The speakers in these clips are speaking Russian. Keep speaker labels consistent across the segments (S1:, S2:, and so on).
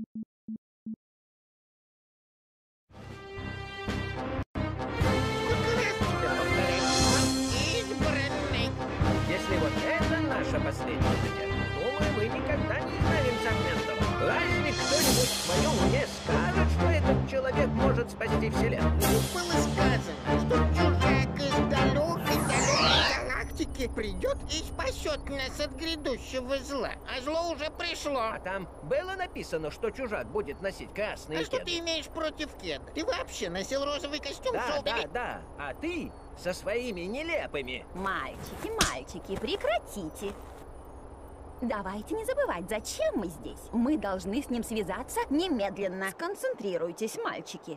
S1: Если вот это наша последняя надежда, думаю, мы никогда не избавимся от Ментала. Разве кто-нибудь в своем уме скажет, что этот человек может спасти Вселенную?
S2: Было сказано, что чужак из далекой галактики придет и спасет нас от грядущего зла. А зло уже пришло.
S1: А там было написано, что чужак будет носить красные
S2: А что
S1: кеды?
S2: ты имеешь против кеда? Ты вообще носил розовый костюм в
S1: Да,
S2: Солдере?
S1: да. А ты со своими нелепыми.
S3: Мальчики, прекратите. Давайте не забывать, зачем мы здесь. Мы должны с ним связаться немедленно. Сконцентрируйтесь, мальчики.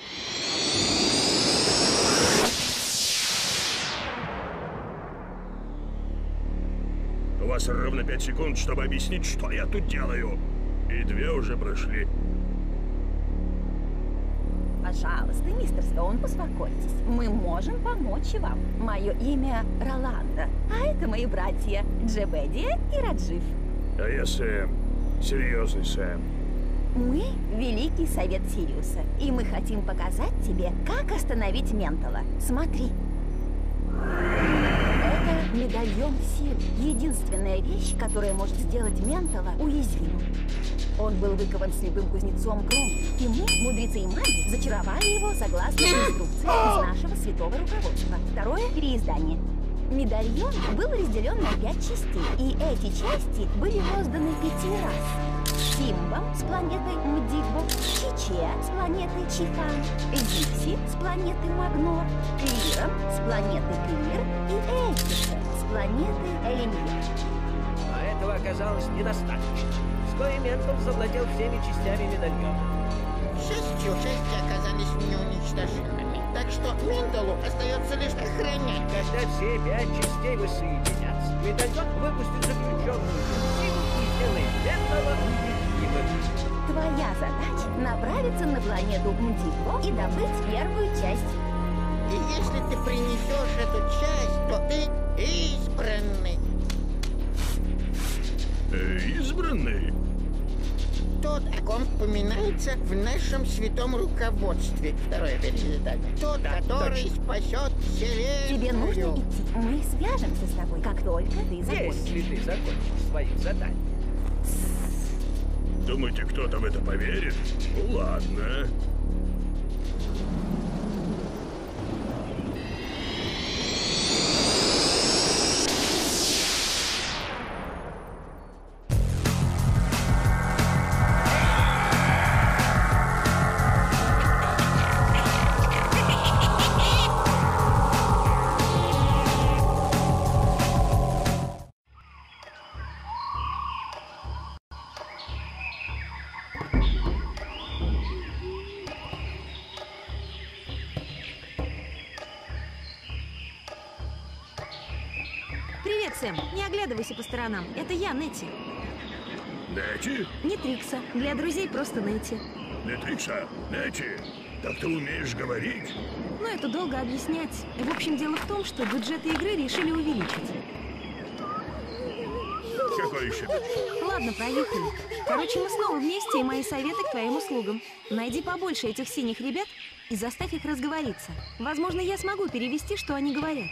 S4: У вас ровно 5 секунд, чтобы объяснить, что я тут делаю. И 2 уже прошли.
S3: Пожалуйста, мистер Стоун, успокойтесь. Мы можем помочь вам. Мое имя Роланда, а это мои братья Джебедия и Раджив.
S4: А я Сэм. Серьезный Сэм.
S3: Мы — Великий Совет Сириуса, и мы хотим показать тебе, как остановить Ментала. Смотри. Это медальон сил. Единственная вещь, которая может сделать Ментала уязвимым. Он был выкован слепым кузнецом Гром, и мы, мудрецы и маги, зачаровали его согласно инструкции из нашего святого руководства. Второе — переиздание. Медальон был разделен на 5 частей, и эти части были розданы 5 раз. Симбом с планеты Мдигбо, Чиче с планеты Чихан, Дикси с планеты Магнор, Клиром с планеты Клир и Эльфише с планеты Элемир.
S1: А этого оказалось недостаточно. Вскоре Ментал завладел всеми частями медальона.
S2: К счастью, части оказались неуничтожимыми. Так что Менталу остается лишь охранять.
S1: Когда все 5 частей воссоединятся, медальон выпустит заключенную силу и сделает Ментала уязвимым.
S3: Твоя задача — направиться на планету Мдигбо и добыть первую часть.
S2: И если ты принесешь эту часть, то ты избранный.
S4: Избранный?
S2: Тот, о ком упоминается в нашем святом руководстве. Второе переиздание. Тот, который спасет Вселенную.
S3: Тебе нужно идти. Мы свяжемся с тобой, как только ты закончишь.
S1: Если ты закончишь свое задание.
S4: Думаете, кто-то в это поверит? Ну ладно.
S5: Привет, Сэм. Не оглядывайся по сторонам. Это я, Нетти.
S4: Нетти?
S5: Не Трикса. Для друзей просто Нетти.
S4: Нетрикса? Нетти? Так ты умеешь говорить?
S5: Но это долго объяснять. В общем, дело в том, что бюджеты игры решили увеличить.
S4: Какой еще?
S5: Ладно, проехали. Короче, мы снова вместе, и мои советы к твоим услугам. Найди побольше этих синих ребят и заставь их разговориться. Возможно, я смогу перевести, что они говорят.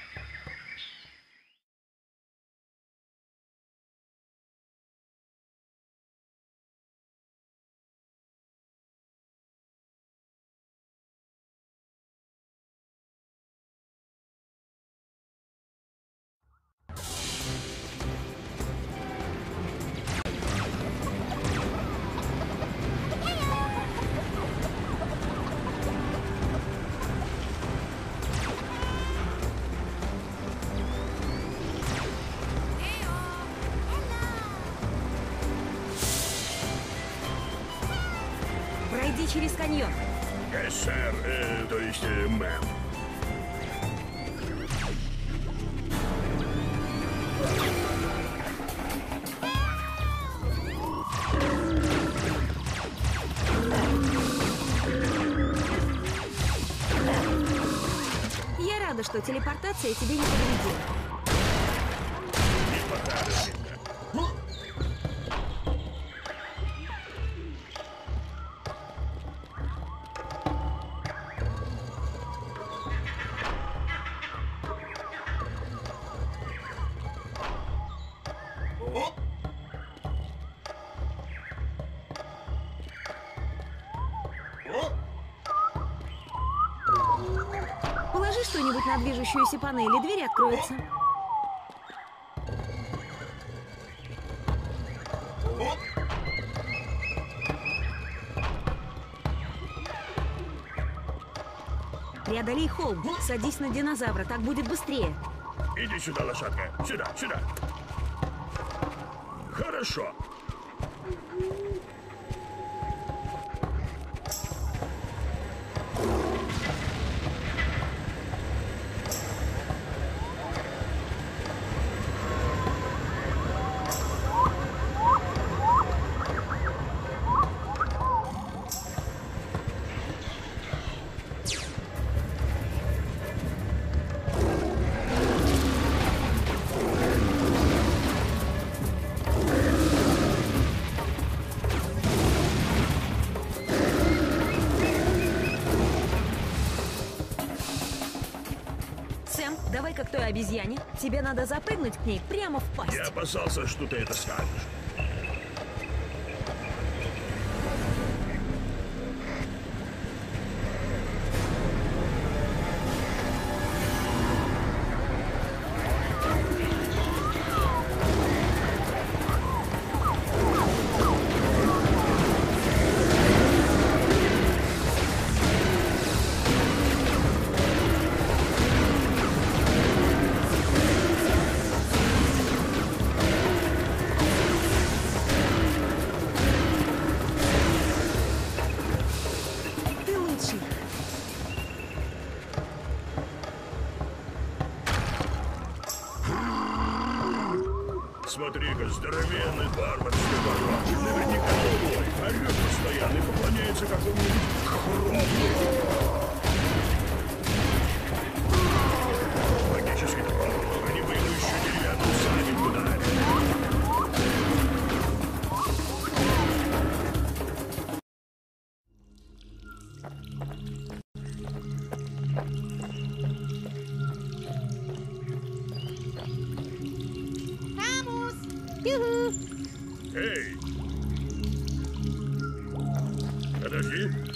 S5: Пройди через каньон.
S4: Сэр, то есть, мэм.
S5: Я рада, что телепортация тебе не повредила.
S4: Не покажешь.
S5: что-нибудь на движущуюся панель, и дверь откроется. Преодолей холм, садись на динозавра, так будет быстрее.
S4: Иди сюда, лошадка. Сюда, сюда. Хорошо.
S5: Сэм, давай как той обезьяне. Тебе надо запрыгнуть к ней прямо в пасть.
S4: Я опасался, что ты это скажешь.
S5: Ты лучший.
S4: Смотри-ка, здоровенный варварский баран. Наверняка живой. Орёт постоянно и поклоняется какому-нибудь хрому. Магический топор. Они бы ему еще деревянную садик ударили. Эй! Подожди.